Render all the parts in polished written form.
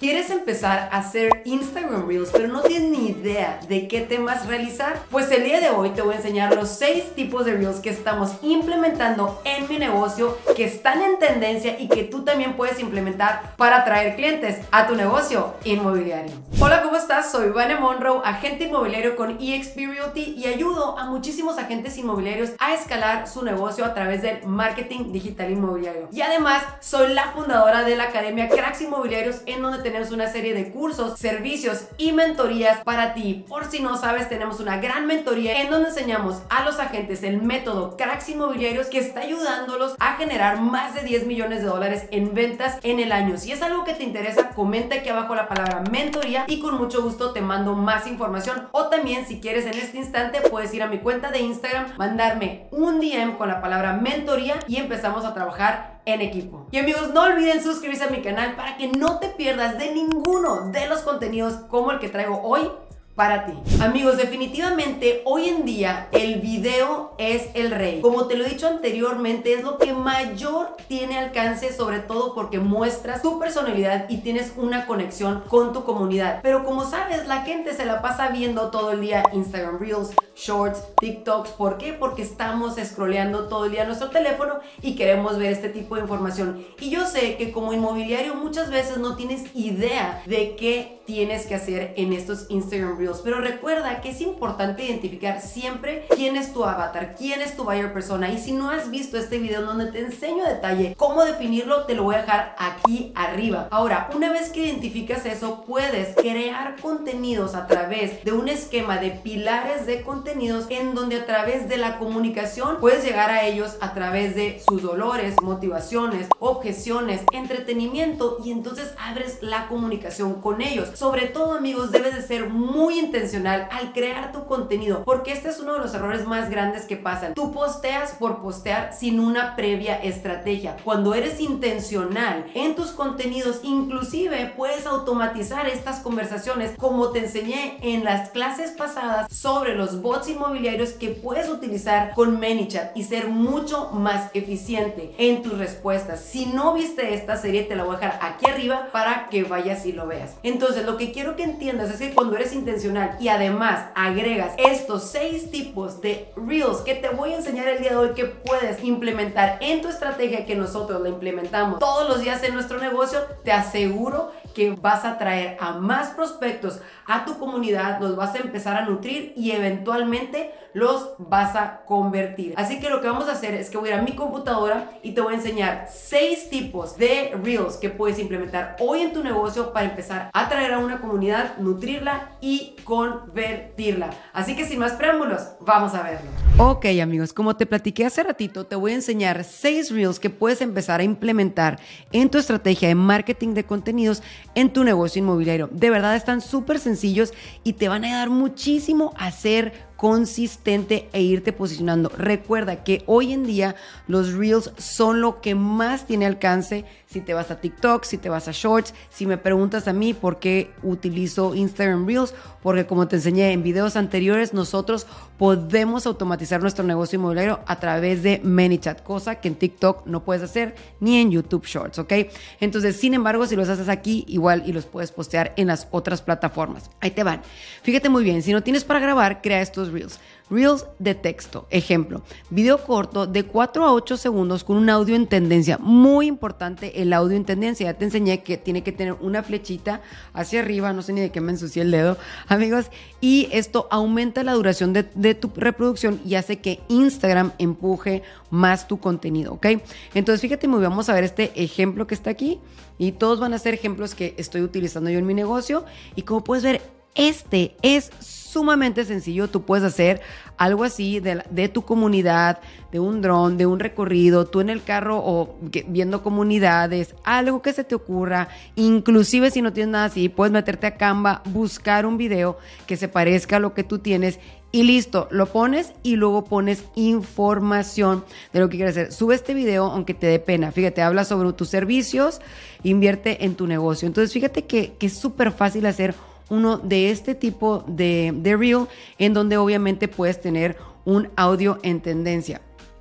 ¿Quieres empezar a hacer Instagram Reels, pero no tienes ni idea de qué temas realizar? Pues el día de hoy te voy a enseñar los 6 tipos de Reels que estamos implementando en mi negocio, que están en tendencia y que tú también puedes implementar para atraer clientes a tu negocio inmobiliario. Hola, ¿cómo estás? Soy Vane Monroe, agente inmobiliario con eXp Realty y ayudo a muchísimos agentes inmobiliarios a escalar su negocio a través del marketing digital inmobiliario. Y además soy la fundadora de la Academia Cracks Inmobiliarios, en donde tenemos una serie de cursos, servicios y mentorías para ti. Por si no sabes, tenemos una gran mentoría en donde enseñamos a los agentes el método Cracks Inmobiliarios, que está ayudándolos a generar más de 10 millones de dólares en ventas en el año. Si es algo que te interesa, comenta aquí abajo la palabra mentoría y con mucho gusto te mando más información. O también, si quieres, en este instante puedes ir a mi cuenta de Instagram, mandarme un DM con la palabra mentoría y empezamos a trabajar en equipo. Y amigos, no olviden suscribirse a mi canal para que no te pierdas de ninguno de los contenidos como el que traigo hoy para ti. Amigos, definitivamente hoy en día el video es el rey. Como te lo he dicho anteriormente, es lo que mayor tiene alcance, sobre todo porque muestras tu personalidad y tienes una conexión con tu comunidad. Pero como sabes, la gente se la pasa viendo todo el día Instagram Reels, Shorts, TikToks. ¿Por qué? Porque estamos scrolleando todo el día nuestro teléfono y queremos ver este tipo de información. Y yo sé que como inmobiliario muchas veces no tienes idea de qué tienes que hacer en estos Instagram Reels, pero recuerda que es importante identificar siempre quién es tu avatar, quién es tu buyer persona. Y si no has visto este video donde te enseño a detalle cómo definirlo, te lo voy a dejar aquí arriba. Ahora, una vez que identificas eso, puedes crear contenidos a través de un esquema de pilares de contenidos, en donde a través de la comunicación puedes llegar a ellos a través de sus dolores, motivaciones, objeciones, entretenimiento, y entonces abres la comunicación con ellos. Sobre todo, amigos, debes de ser muy intencional al crear tu contenido, porque este es uno de los errores más grandes que pasan. Tú posteas por postear sin una previa estrategia. Cuando eres intencional en tus contenidos, inclusive puedes automatizar estas conversaciones, como te enseñé en las clases pasadas sobre los bots inmobiliarios que puedes utilizar con ManyChat y ser mucho más eficiente en tus respuestas. Si no viste esta serie, te la voy a dejar aquí arriba para que vayas y lo veas. Entonces, lo que quiero que entiendas es que cuando eres intencional y además agregas estos 6 tipos de Reels que te voy a enseñar el día de hoy, que puedes implementar en tu estrategia, que nosotros la implementamos todos los días en nuestro negocio, te aseguro que vas a traer a más prospectos a tu comunidad, los vas a empezar a nutrir y eventualmente los vas a convertir. Así que lo que vamos a hacer es que voy a ir a mi computadora y te voy a enseñar 6 tipos de Reels que puedes implementar hoy en tu negocio para empezar a atraer a una comunidad, nutrirla y convertirla. Así que sin más preámbulos, vamos a verlo. Ok, amigos, como te platiqué hace ratito, te voy a enseñar 6 Reels que puedes empezar a implementar en tu estrategia de marketing de contenidos en tu negocio inmobiliario. De verdad están súper sencillos y te van a ayudar muchísimo a ser consistente e irte posicionando. Recuerda que hoy en día los Reels son lo que más tiene alcance. Si te vas a TikTok, si te vas a Shorts, si me preguntas a mí por qué utilizo Instagram Reels, porque como te enseñé en videos anteriores, nosotros podemos automatizar nuestro negocio inmobiliario a través de ManyChat, cosa que en TikTok no puedes hacer ni en YouTube Shorts, ¿ok? Entonces, sin embargo, si los haces aquí, igual y los puedes postear en las otras plataformas. Ahí te van. Fíjate muy bien, si no tienes para grabar, crea estos Reels. Reels de texto. Ejemplo, video corto de 4 a 8 segundos con un audio en tendencia. Muy importante el audio en tendencia. Ya te enseñé que tiene que tener una flechita hacia arriba. No sé ni de qué me ensucié el dedo, amigos. Y esto aumenta la duración de tu reproducción y hace que Instagram empuje más tu contenido, ¿ok? Entonces, fíjate muy bien, vamos a ver este ejemplo que está aquí. Y todos van a ser ejemplos que estoy utilizando yo en mi negocio. Y como puedes ver, este es sumamente sencillo. Tú puedes hacer algo así de tu comunidad, de un dron, de un recorrido, tú en el carro o viendo comunidades, algo que se te ocurra. Inclusive si no tienes nada así, puedes meterte a Canva, buscar un video que se parezca a lo que tú tienes y listo, lo pones y luego pones información de lo que quieres hacer. Sube este video aunque te dé pena. Fíjate, habla sobre tus servicios, invierte en tu negocio. Entonces fíjate que es súper fácil hacer uno de este tipo de Reel, en donde obviamente puedes tener un audio en tendencia.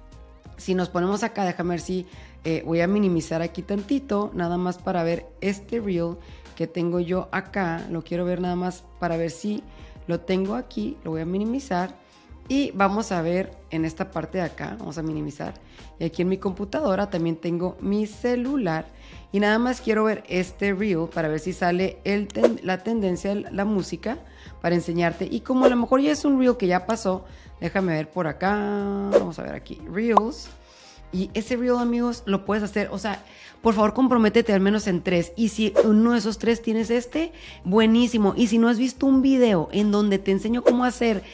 Si nos ponemos acá, déjame ver si voy a minimizar aquí tantito, nada más para ver este Reel que tengo yo acá, lo quiero ver nada más para ver si lo tengo aquí, lo voy a minimizar y vamos a ver en esta parte de acá, vamos a minimizar. Y aquí en mi computadora también tengo mi celular y nada más quiero ver este reel para ver si sale la tendencia, la música, para enseñarte. Y como a lo mejor ya es un reel que ya pasó, déjame ver por acá, vamos a ver aquí, reels. Y ese reel, amigos, lo puedes hacer, o sea, por favor, comprométete al menos en 3. Y si uno de esos 3 tienes buenísimo. Y si no has visto un video en donde te enseño cómo hacer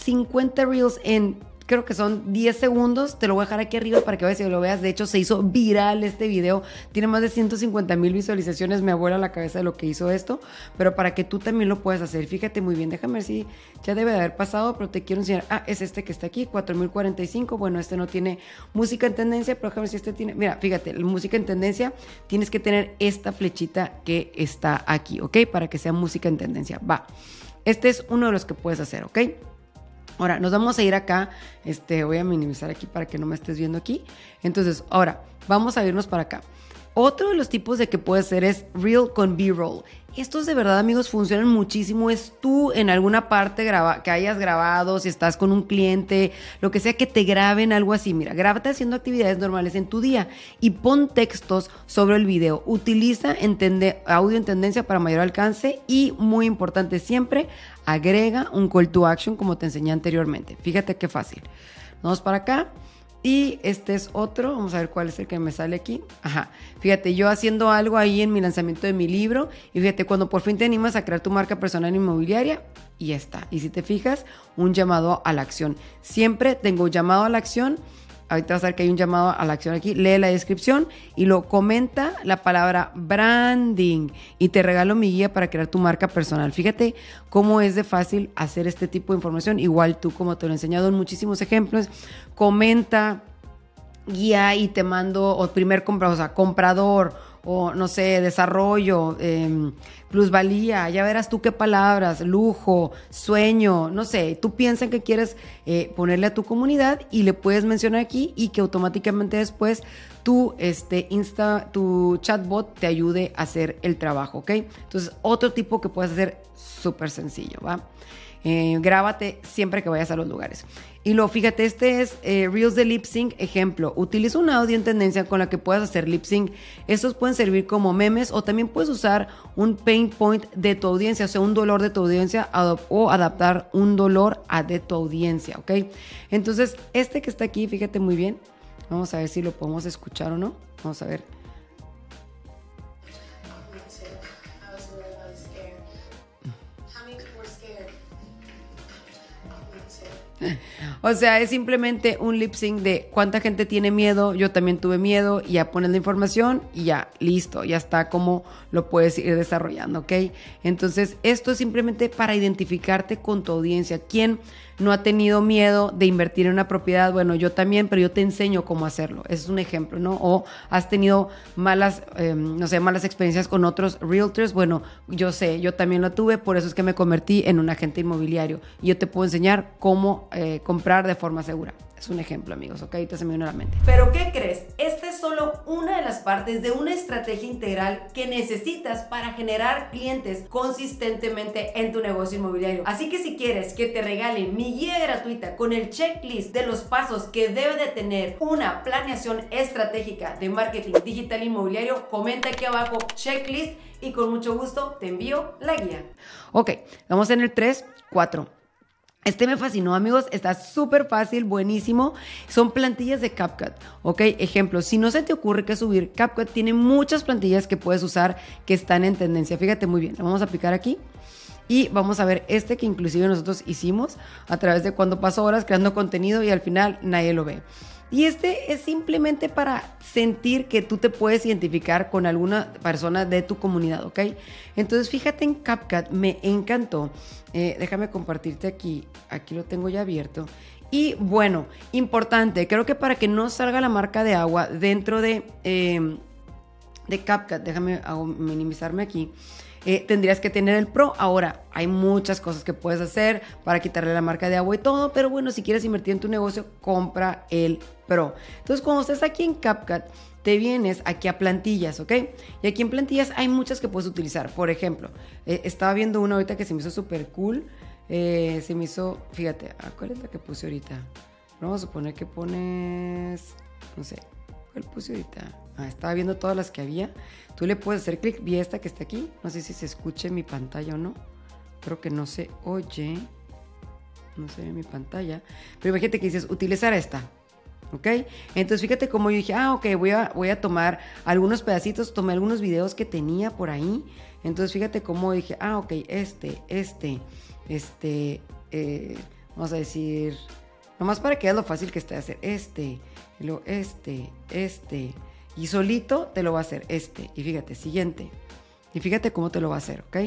50 reels en, creo que son 10 segundos, te lo voy a dejar aquí arriba para que vayas y lo veas. De hecho, se hizo viral este video. Tiene más de 150,000 visualizaciones. Me vuela la cabeza de lo que hizo esto. Pero para que tú también lo puedas hacer. Fíjate muy bien. Déjame ver si ya debe de haber pasado, pero te quiero enseñar. Ah, es este que está aquí, 4045. Bueno, este no tiene música en tendencia, pero déjame ver si este tiene. Mira, fíjate, la música en tendencia, tienes que tener esta flechita que está aquí, ¿ok? Para que sea música en tendencia. Va. Este es uno de los que puedes hacer, ¿ok? Ahora, nos vamos a ir acá, voy a minimizar aquí para que no me estés viendo aquí. Entonces, ahora, vamos a irnos para acá. Otro de los tipos de que puedes hacer es Reel con B-Roll. Estos de verdad, amigos, funcionan muchísimo. Es tú en alguna parte que hayas grabado, si estás con un cliente, lo que sea, que te graben algo así. Mira, grábate haciendo actividades normales en tu día y pon textos sobre el video. Utiliza audio en tendencia para mayor alcance y, muy importante siempre, agrega un call to action como te enseñé anteriormente. Fíjate qué fácil. Vamos para acá. Y este es otro, vamos a ver cuál es el que me sale aquí. Ajá, fíjate, yo haciendo algo ahí en mi lanzamiento de mi libro. Y fíjate, cuando por fin te animas a crear tu marca personal inmobiliaria, y ya está. Y si te fijas, un llamado a la acción. Siempre tengo llamado a la acción. Ahorita vas a ver que hay un llamado a la acción aquí. Lee la descripción y lo comenta la palabra branding. Y te regalo mi guía para crear tu marca personal. Fíjate cómo es de fácil hacer este tipo de información. Igual tú, como te lo he enseñado en muchísimos ejemplos, comenta, guía y te mando, o primer comprador, o sea, comprador, o no sé, desarrollo, plusvalía, ya verás tú qué palabras, lujo, sueño, no sé, tú piensas en que quieres ponerle a tu comunidad y le puedes mencionar aquí y que automáticamente después tu chatbot te ayude a hacer el trabajo, ¿ok? Entonces, otro tipo que puedes hacer súper sencillo, ¿va? Grábate siempre que vayas a los lugares. Y luego, fíjate, este es Reels de Lip Sync. Ejemplo, utiliza un audio en tendencia con la que puedas hacer lip sync. Estos pueden servir como memes o también puedes usar un pain point de tu audiencia, o sea, un dolor de tu audiencia o adaptar un dolor a de tu audiencia, ¿ok? Entonces, este que está aquí, fíjate muy bien. Vamos a ver si lo podemos escuchar o no. Vamos a ver. O sea, es simplemente un lip sync de cuánta gente tiene miedo, yo también tuve miedo, y ya pones la información y ya, listo, ya está como lo puedes ir desarrollando, ¿ok? Entonces, esto es simplemente para identificarte con tu audiencia. ¿Quién no ha tenido miedo de invertir en una propiedad? Bueno, yo también, pero yo te enseño cómo hacerlo. Ese es un ejemplo, ¿no? O has tenido malas experiencias con otros realtors. Bueno, yo sé, yo también lo tuve, por eso es que me convertí en un agente inmobiliario. Y yo te puedo enseñar cómo comprar de forma segura. Es un ejemplo, amigos, ¿ok? Ahorita se me vino a la mente. ¿Pero qué crees? Esta es solo una de las partes de una estrategia integral que necesitas para generar clientes consistentemente en tu negocio inmobiliario. Así que si quieres que te regale mi guía gratuita con el checklist de los pasos que debe de tener una planeación estratégica de marketing digital inmobiliario, comenta aquí abajo checklist y con mucho gusto te envío la guía. Ok, vamos en el 3, 4. Este me fascinó, amigos, está súper fácil, buenísimo. Son plantillas de CapCut, ¿ok? Ejemplo, si no se te ocurre qué subir, CapCut tiene muchas plantillas que puedes usar que están en tendencia. Fíjate muy bien, lo vamos a aplicar aquí. Y vamos a ver este que inclusive nosotros hicimos a través de cuando paso horas creando contenido y al final nadie lo ve. Y este es simplemente para sentir que tú te puedes identificar con alguna persona de tu comunidad, ¿ok? Entonces, fíjate en CapCut, me encantó. Déjame compartirte aquí. Aquí lo tengo ya abierto. Y bueno, importante, creo que para que no salga la marca de agua dentro de CapCut, déjame minimizarme aquí. tendrías que tener el Pro. Ahora, hay muchas cosas que puedes hacer para quitarle la marca de agua y todo, pero bueno, si quieres invertir en tu negocio, compra el Pro. Entonces, cuando estés aquí en CapCut, te vienes aquí a plantillas, ¿ok? Y aquí en plantillas hay muchas que puedes utilizar. Por ejemplo, estaba viendo una ahorita que se me hizo súper cool. Se me hizo, fíjate, ¿cuál es la que puse ahorita? Vamos a suponer que pones, no sé, ¿cuál puse ahorita? Estaba viendo todas las que había. Tú le puedes hacer clic, vi esta que está aquí. No sé si se escuche en mi pantalla o no. Creo que no se oye. No se ve en mi pantalla. Pero imagínate que dices, utilizar esta. ¿Ok? Entonces fíjate cómo yo dije, ok, voy a tomar algunos pedacitos, tomé algunos videos que tenía por ahí. Entonces fíjate cómo dije, ok, vamos a decir, nomás para que veas lo fácil que está de hacer, y luego y solito te lo va a hacer y fíjate, siguiente, y fíjate cómo te lo va a hacer, ¿ok?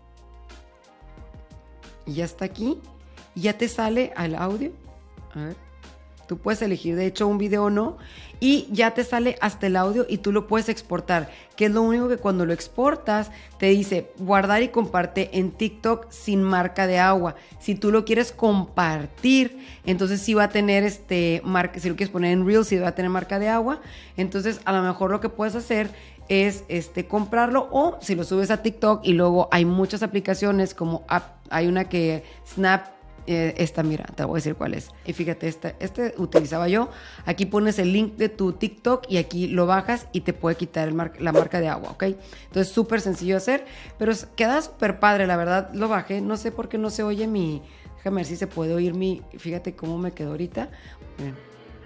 Y ya está aquí, y ya te sale al audio, a ver. Tú puedes elegir, de hecho, un video o no, y ya te sale hasta el audio y tú lo puedes exportar, que es lo único que cuando lo exportas te dice guardar y comparte en TikTok sin marca de agua. Si tú lo quieres compartir, entonces sí va a tener marca, si lo quieres poner en Reels, sí va a tener marca de agua. Entonces, a lo mejor lo que puedes hacer es comprarlo, o si lo subes a TikTok, y luego hay muchas aplicaciones como hay una que Snap. Mira, te voy a decir cuál es. Y fíjate, este utilizaba yo. Aquí pones el link de tu TikTok y aquí lo bajas y te puede quitar la marca de agua, ¿ok? Entonces, súper sencillo de hacer, pero queda súper padre, la verdad. Lo bajé, no sé por qué no se oye déjame ver si se puede oír fíjate cómo me quedó ahorita. Miren.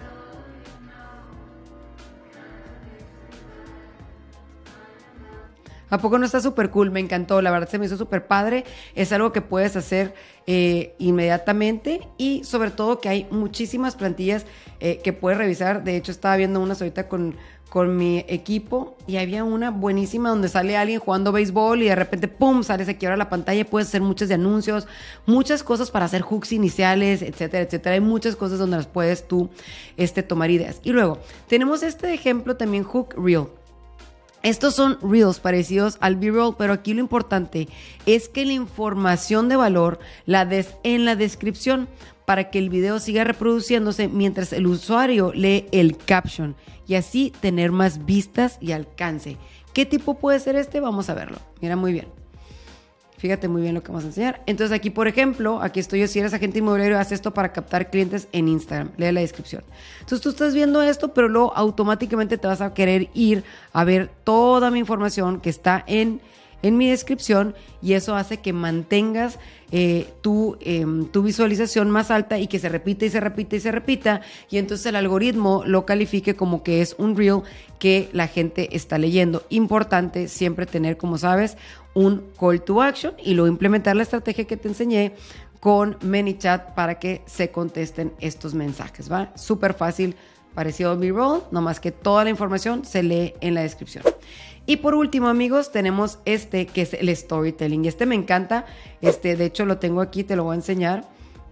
¿A poco no está súper cool? Me encantó, la verdad se me hizo súper padre. Es algo que puedes hacer inmediatamente, y sobre todo que hay muchísimas plantillas que puedes revisar. De hecho, estaba viendo unas ahorita con mi equipo, y había una buenísima donde sale alguien jugando béisbol y de repente, ¡pum!, sale, se quiebra la pantalla. Puedes hacer muchos de anuncios, muchas cosas para hacer hooks iniciales, etcétera, etcétera. Hay muchas cosas donde las puedes tú tomar ideas. Y luego, tenemos este ejemplo también, Hook Reel. Estos son Reels parecidos al B-Roll, pero aquí lo importante es que la información de valor la des en la descripción para que el video siga reproduciéndose mientras el usuario lee el caption, y así tener más vistas y alcance. ¿Qué tipo puede ser Vamos a verlo. Mira muy bien. Fíjate muy bien lo que vamos a enseñar. Entonces aquí, por ejemplo, aquí estoy yo. Si eres agente inmobiliario, haz esto para captar clientes en Instagram. Lee la descripción. Entonces tú estás viendo esto, pero luego automáticamente te vas a querer ir a ver toda mi información que está en mi descripción, y eso hace que mantengas tu visualización más alta, y que se repita y se repita y se repita, y entonces el algoritmo lo califique como que es un reel que la gente está leyendo. Importante siempre tener, como sabes, un call to action, y luego implementar la estrategia que te enseñé con ManyChat para que se contesten estos mensajes, ¿va? Súper fácil, parecido al B-Roll, nomás que toda la información se lee en la descripción. Y por último, amigos, tenemos que es el storytelling. Me encanta. De hecho, lo tengo aquí, te lo voy a enseñar.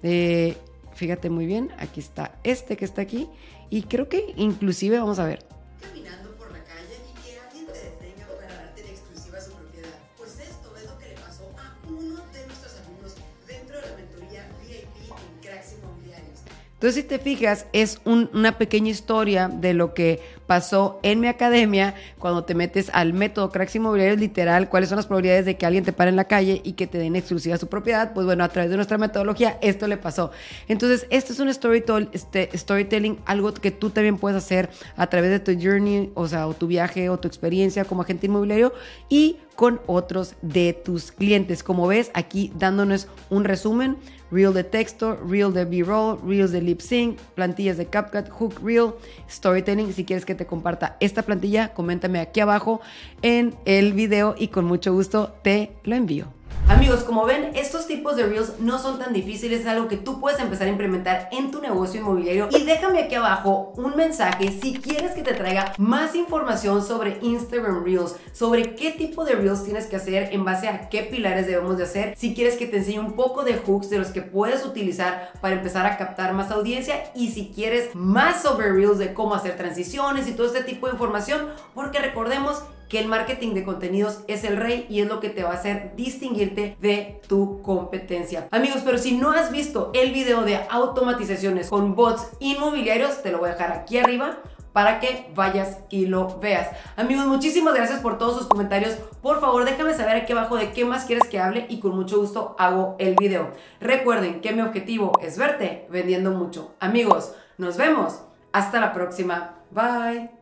Fíjate muy bien, aquí está que está aquí. Y creo que inclusive, vamos a ver. Caminando por la calle y que alguien te detenga para darte en exclusiva su propiedad. Pues esto es lo que le pasó a uno de nuestros alumnos dentro de la mentoría VIP en Cracks Inmobiliarios. Entonces, si te fijas, es una pequeña historia de lo que pasó en mi academia cuando te metes al método Cracks Inmobiliarios, literal, cuáles son las probabilidades de que alguien te pare en la calle y que te den exclusiva su propiedad. Pues bueno, a través de nuestra metodología esto le pasó. Entonces, esto es un storytelling, algo que tú también puedes hacer a través de tu journey, o sea, o tu viaje o tu experiencia como agente inmobiliario, y con otros de tus clientes. Como ves, aquí dándonos un resumen: Reel de texto, Reel de B-Roll, Reels de lip sync, plantillas de CapCut, Hook Reel, Storytelling. Si quieres que te comparta esta plantilla, coméntame aquí abajo en el video y con mucho gusto te lo envío. Amigos, como ven, estos tipos de Reels no son tan difíciles, es algo que tú puedes empezar a implementar en tu negocio inmobiliario. Y déjame aquí abajo un mensaje si quieres que te traiga más información sobre Instagram Reels, sobre qué tipo de Reels tienes que hacer, en base a qué pilares debemos de hacer. Si quieres que te enseñe un poco de hooks de los que puedes utilizar para empezar a captar más audiencia, y si quieres más sobre Reels, de cómo hacer transiciones y todo este tipo de información, porque recordemos que el marketing de contenidos es el rey y es lo que te va a hacer distinguirte de tu competencia. Amigos, pero si no has visto el video de automatizaciones con bots inmobiliarios, te lo voy a dejar aquí arriba para que vayas y lo veas. Amigos, muchísimas gracias por todos sus comentarios. Por favor, déjame saber aquí abajo de qué más quieres que hable y con mucho gusto hago el video. Recuerden que mi objetivo es verte vendiendo mucho. Amigos, nos vemos. Hasta la próxima. Bye.